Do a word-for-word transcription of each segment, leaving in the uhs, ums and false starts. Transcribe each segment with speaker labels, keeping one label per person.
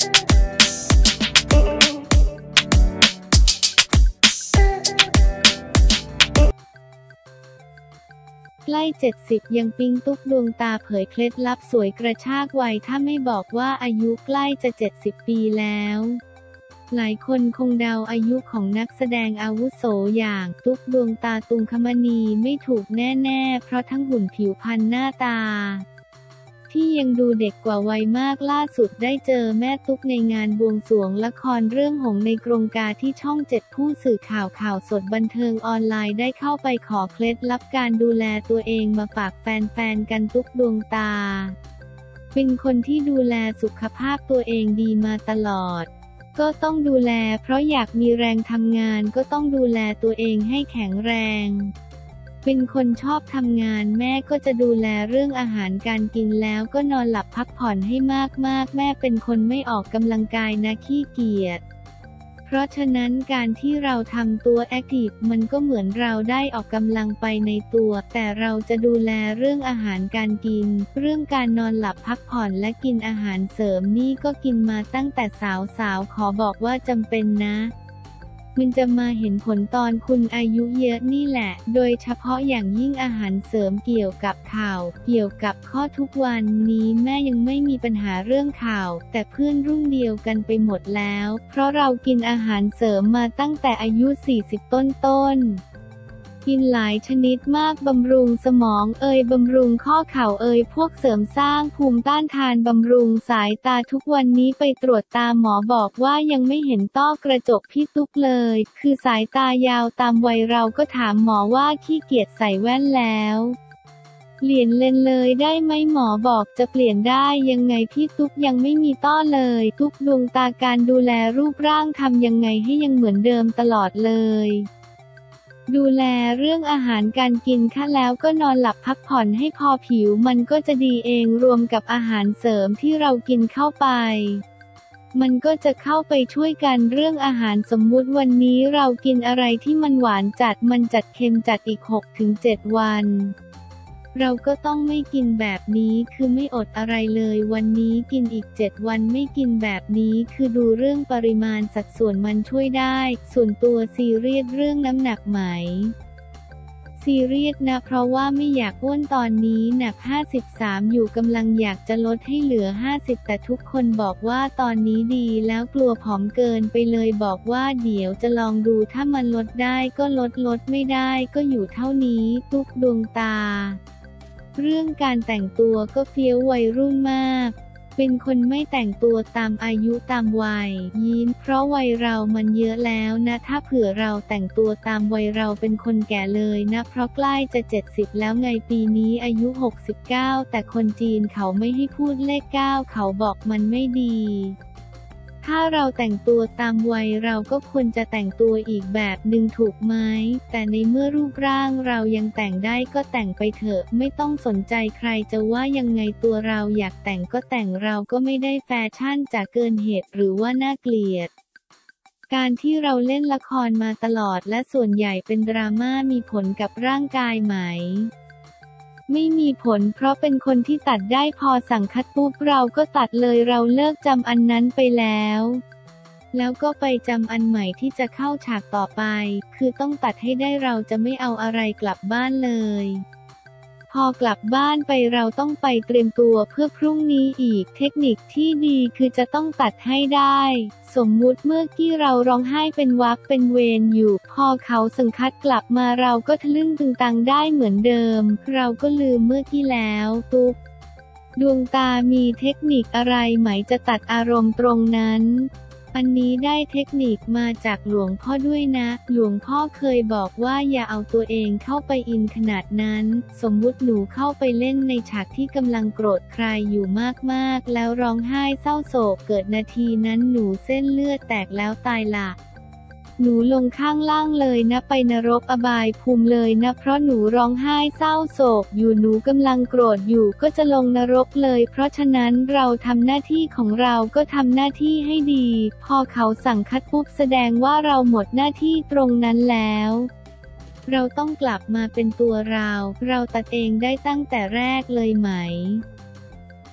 Speaker 1: ใกล้เจ็ดสิบยังปิ๊งตุ๊กดวงตาเผยเคล็ดลับสวยกระชากวัยถ้าไม่บอกว่าอายุใกล้จะเจ็ดสิบปีแล้วหลายคนคงเดาอายุของนักแสดงอาวุโสอย่างตุ๊กดวงตาตุงคมณีไม่ถูกแน่ๆเพราะทั้งหุ่นผิวพรรณหน้าตาที่ยังดูเด็กกว่าวัยมากล่าสุดได้เจอแม่ตุ๊กในงานบวงสรวงละครเรื่องหงส์ในกรงกาที่ช่องเจ็ดผู้สื่อข่าวข่าวสดบันเทิงออนไลน์ได้เข้าไปขอเคล็ดลับการดูแลตัวเองมาฝากแฟนๆกันตุ๊กดวงตาเป็นคนที่ดูแลสุขภาพตัวเองดีมาตลอดก็ต้องดูแลเพราะอยากมีแรงทำงานก็ต้องดูแลตัวเองให้แข็งแรงเป็นคนชอบทำงานแม่ก็จะดูแลเรื่องอาหารการกินแล้วก็นอนหลับพักผ่อนให้มากๆแม่เป็นคนไม่ออกกำลังกายนะขี้เกียจเพราะฉะนั้นการที่เราทำตัวแอคทีฟมันก็เหมือนเราได้ออกกำลังไปในตัวแต่เราจะดูแลเรื่องอาหารการกินเรื่องการนอนหลับพักผ่อนและกินอาหารเสริมนี่ก็กินมาตั้งแต่สาวๆขอบอกว่าจำเป็นนะมันจะมาเห็นผลตอนคุณอายุเยอะนี่แหละโดยเฉพาะอย่างยิ่งอาหารเสริมเกี่ยวกับข่าวเกี่ยวกับข้อทุกวันนี้แม่ยังไม่มีปัญหาเรื่องข่าวแต่เพื่อนรุ่นเดียวกันไปหมดแล้วเพราะเรากินอาหารเสริมมาตั้งแต่อายุสี่สิบต้นๆกินหลายชนิดมากบำรุงสมองเอ่ยบำรุงข้อเข่าเอ่ยพวกเสริมสร้างภูมิต้านทานบำรุงสายตาทุกวันนี้ไปตรวจตาหมอบอกว่ายังไม่เห็นต้อกระจกพี่ตุ๊กเลยคือสายตายาวตามวัยเราก็ถามหมอว่าขี้เกียจใส่แว่นแล้วเปลี่ยนเลนเลยได้ไหมหมอบอกจะเปลี่ยนได้ยังไงพี่ตุ๊กยังไม่มีต้อเลยตุ๊กดวงตาการดูแลรูปร่างทำยังไงให้ยังเหมือนเดิมตลอดเลยดูแลเรื่องอาหารการกินค่ะแล้วก็นอนหลับพักผ่อนให้พอผิวมันก็จะดีเองรวมกับอาหารเสริมที่เรากินเข้าไปมันก็จะเข้าไปช่วยกันเรื่องอาหารสมมุติวันนี้เรากินอะไรที่มันหวานจัดมันจัดเค็มจัดอีก หกถึงเจ็ด วันเราก็ต้องไม่กินแบบนี้คือไม่อดอะไรเลยวันนี้กินอีกเจ็ดวันไม่กินแบบนี้คือดูเรื่องปริมาณสัดส่วนมันช่วยได้ส่วนตัวซีเรียสเรื่องน้ำหนักไหมซีเรียสนะเพราะว่าไม่อยากอ้วนตอนนี้หนักห้าสิบสามอยู่กำลังอยากจะลดให้เหลือห้าสิบแต่ทุกคนบอกว่าตอนนี้ดีแล้วกลัวผอมเกินไปเลยบอกว่าเดี๋ยวจะลองดูถ้ามันลดได้ก็ลดลดไม่ได้ก็อยู่เท่านี้ตุ๊กดวงตาเรื่องการแต่งตัวก็เฟี้ยววัยรุ่นมากเป็นคนไม่แต่งตัวตามอายุตามวัยยิ้มเพราะวัยเรามันเยอะแล้วนะถ้าเผื่อเราแต่งตัวตามวัยเราเป็นคนแก่เลยนะเพราะใกล้จะเจ็ดสิบแล้วไงปีนี้อายุหกสิบเก้าแต่คนจีนเขาไม่ให้พูดเลขเก้าเขาบอกมันไม่ดีถ้าเราแต่งตัวตามวัยเราก็ควรจะแต่งตัวอีกแบบหนึ่งถูกไหมแต่ในเมื่อรูปร่างเรายังแต่งได้ก็แต่งไปเถอะไม่ต้องสนใจใครจะว่ายังไงตัวเราอยากแต่งก็แต่งเราก็ไม่ได้แฟชั่นจากเกินเหตุหรือว่าน่าเกลียดการที่เราเล่นละครมาตลอดและส่วนใหญ่เป็นดราม่ามีผลกับร่างกายไหมไม่มีผลเพราะเป็นคนที่ตัดได้พอสั่งคัดปุ๊บเราก็ตัดเลยเราเลิกจำอันนั้นไปแล้วแล้วก็ไปจำอันใหม่ที่จะเข้าฉากต่อไปคือต้องตัดให้ได้เราจะไม่เอาอะไรกลับบ้านเลยพอกลับบ้านไปเราต้องไปเตรียมตัวเพื่อพรุ่งนี้อีกเทคนิคที่ดีคือจะต้องตัดให้ได้สมมุติเมื่อกี้เราร้องไห้เป็นวรรคเป็นเวรอยู่พอเขาสังคัดกลับมาเราก็ทะลึ่งตึงตังได้เหมือนเดิมเราก็ลืมเมื่อกี้แล้วตุ๊กดวงตามีเทคนิคอะไรไหมจะตัดอารมณ์ตรงนั้นอันนี้ได้เทคนิคมาจากหลวงพ่อด้วยนะหลวงพ่อเคยบอกว่าอย่าเอาตัวเองเข้าไปอินขนาดนั้นสมมุติหนูเข้าไปเล่นในฉากที่กำลังโกรธใครอยู่มากๆแล้วร้องไห้เศร้าโศกเกิดนาทีนั้นหนูเส้นเลือดแตกแล้วตายละหนูลงข้างล่างเลยนะไปนรกอบายภูมิเลยนะเพราะหนูร้องไห้เศร้าโศกอยู่หนูกำลังโกรธอยู่ก็จะลงนรกเลยเพราะฉะนั้นเราทำหน้าที่ของเราก็ทำหน้าที่ให้ดีพอเขาสั่งคัดปุ๊บแสดงว่าเราหมดหน้าที่ตรงนั้นแล้วเราต้องกลับมาเป็นตัวเราเราตัดเองได้ตั้งแต่แรกเลยไหม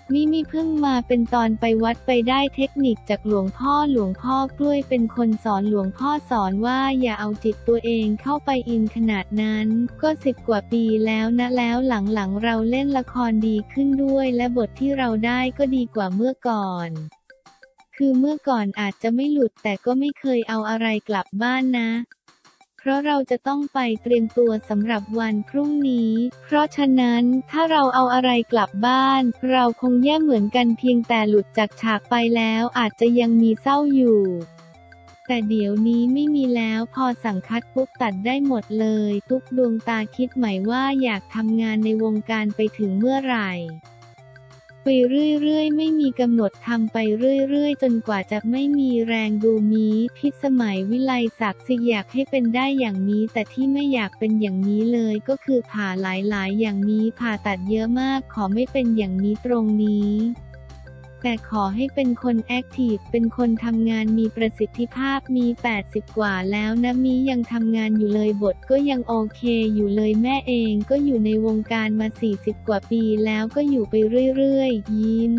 Speaker 1: มิมิเพิ่งมาเป็นตอนไปวัดไปได้เทคนิคจากหลวงพ่อหลวงพ่อกล้วยเป็นคนสอนหลวงพ่อสอนว่าอย่าเอาจิตตัวเองเข้าไปอินขนาดนั้นก็สิบกว่าปีแล้วนะแล้วหลังๆเราเล่นละครดีขึ้นด้วยและบทที่เราได้ก็ดีกว่าเมื่อก่อนคือเมื่อก่อนอาจจะไม่หลุดแต่ก็ไม่เคยเอาอะไรกลับบ้านนะเพราะเราจะต้องไปเตรียมตัวสำหรับวันพรุ่งนี้เพราะฉะนั้นถ้าเราเอาอะไรกลับบ้านเราคงแย่เหมือนกันเพียงแต่หลุดจากฉากไปแล้วอาจจะยังมีเศร้าอยู่แต่เดี๋ยวนี้ไม่มีแล้วพอสั่งคัดปุ๊บตัดได้หมดเลยตุ๊กดวงตาคิดใหม่ว่าอยากทำงานในวงการไปถึงเมื่อไหร่ไปเรื่อยๆไม่มีกำหนดทำไปเรื่อยๆจนกว่าจะไม่มีแรงดูมีพิสมัยวิไลศักดิ์สิอยากให้เป็นได้อย่างนี้แต่ที่ไม่อยากเป็นอย่างนี้เลยก็คือผ่าหลายๆอย่างนี้ผ่าตัดเยอะมากขอไม่เป็นอย่างนี้ตรงนี้แต่ขอให้เป็นคนแอคทีฟเป็นคนทำงานมีประสิทธิภาพมีแปดสิบกว่าแล้วนะมียังทำงานอยู่เลยบทก็ยังโอเคอยู่เลยแม่เองก็อยู่ในวงการมาสี่สิบกว่าปีแล้วก็อยู่ไปเรื่อยๆยิ้ม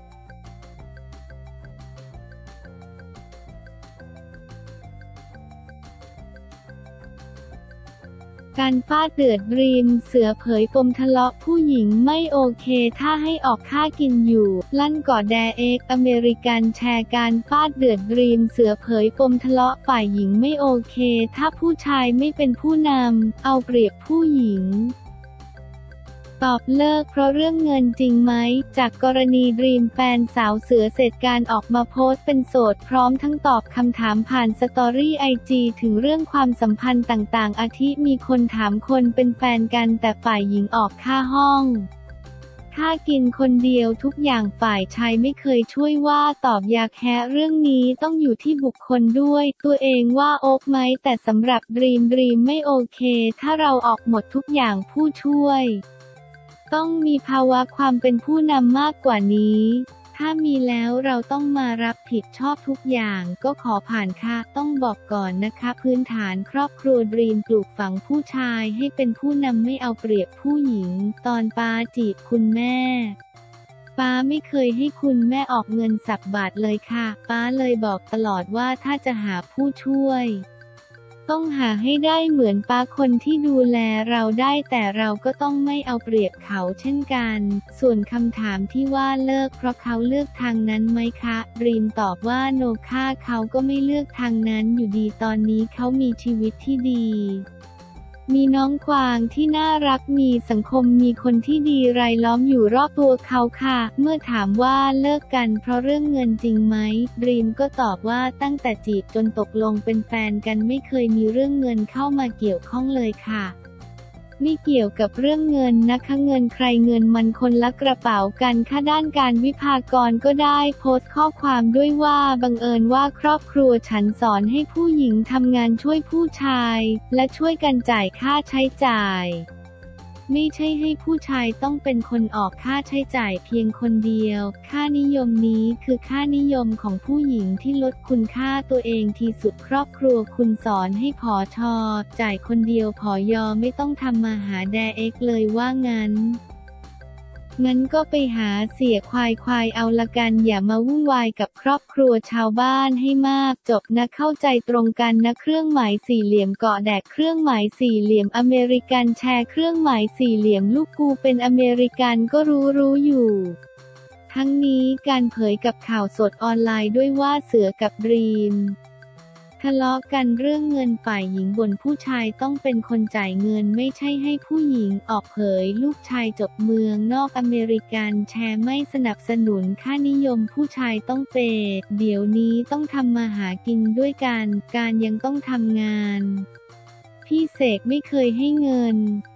Speaker 1: การฟาดเดือดริมเสือเผยปมทะเลาะผู้หญิงไม่โอเคถ้าให้ออกค่ากินอยู่ลั่นก่อแดเอ็กอเมริกันแชร์การฟาดเดือดริมเสือเผยปมทะเลาะฝ่ายหญิงไม่โอเคถ้าผู้ชายไม่เป็นผู้นำเอาเปรียบผู้หญิงตอบเลิกเพราะเรื่องเงินจริงไหมจากกรณีดรีมแฟนสาวเสือเสร็จการออกมาโพสต์เป็นโสดพร้อมทั้งตอบคำถามผ่านสตอรี่ไอจีถึงเรื่องความสัมพันธ์ต่างๆอาทิมีคนถามคนเป็นแฟนกันแต่ฝ่ายหญิงออกค่าห้องค่ากินคนเดียวทุกอย่างฝ่ายชายไม่เคยช่วยว่าตอบยาแคะเรื่องนี้ต้องอยู่ที่บุคคลด้วยตัวเองว่าโอ๊กไหมแต่สำหรับดรีมดรีมไม่โอเคถ้าเราออกหมดทุกอย่างผู้ช่วยต้องมีภาวะความเป็นผู้นำมากกว่านี้ถ้ามีแล้วเราต้องมารับผิดชอบทุกอย่างก็ขอผ่านค่ะต้องบอกก่อนนะคะพื้นฐานครอบครัวดรีมปลูกฝังผู้ชายให้เป็นผู้นำไม่เอาเปรียบผู้หญิงตอนป้าจีบคุณแม่ป้าไม่เคยให้คุณแม่ออกเงินสักบาทเลยค่ะป้าเลยบอกตลอดว่าถ้าจะหาผู้ช่วยต้องหาให้ได้เหมือนป้าคนที่ดูแลเราได้แต่เราก็ต้องไม่เอาเปรียบเขาเช่นกันส่วนคำถามที่ว่าเลิกเพราะเขาเลือกทางนั้นไหมคะรีมตอบว่าโนค่าเขาก็ไม่เลือกทางนั้นอยู่ดีตอนนี้เขามีชีวิตที่ดีมีน้องกวางที่น่ารักมีสังคมมีคนที่ดีรายล้อมอยู่รอบตัวเขาค่ะเมื่อถามว่าเลิกกันเพราะเรื่องเงินจริงไหมดรีมก็ตอบว่าตั้งแต่จีบจนตกลงเป็นแฟนกันไม่เคยมีเรื่องเงินเข้ามาเกี่ยวข้องเลยค่ะไม่เกี่ยวกับเรื่องเงินนะคะเงินใครเงินมันคนละกระเป๋ากันค่ะด้านการวิภากรก็ได้โพสต์ข้อความด้วยว่าบังเอิญว่าครอบครัวฉันสอนให้ผู้หญิงทำงานช่วยผู้ชายและช่วยกันจ่ายค่าใช้จ่ายไม่ใช่ให้ผู้ชายต้องเป็นคนออกค่าใช้จ่ายเพียงคนเดียวค่านิยมนี้คือค่านิยมของผู้หญิงที่ลดคุณค่าตัวเองที่สุดครอบครัวคุณสอนให้ผอชอจ่ายคนเดียวผอยอไม่ต้องทำมาหาแดเอ็กเลยว่างั้นงั้นก็ไปหาเสียควายควายเอาละกันอย่ามาวุ่นวายกับครอบครัวชาวบ้านให้มากจบนะเข้าใจตรงกันนะเครื่องหมายสี่เหลี่ยมเกาะแดกเครื่องหมายสี่เหลี่ยมอเมริกันแชร์เครื่องหมายสี่เหลี่ยมลูกกูเป็นอเมริกันก็รู้รู้อยู่ทั้งนี้การเผยกับข่าวสดออนไลน์ด้วยว่าเสือกับดรีมทะเลาะกันเรื่องเงินฝ่ายหญิงบ่นผู้ชายต้องเป็นคนจ่ายเงินไม่ใช่ให้ผู้หญิงออกเผยลูกชายจบเมืองนอกอเมริกันแชร์ไม่สนับสนุนค่านิยมผู้ชายต้องเปย์เดี๋ยวนี้ต้องทำมาหากินด้วยกันการยังต้องทำงานพี่เสกไม่เคยให้เงิน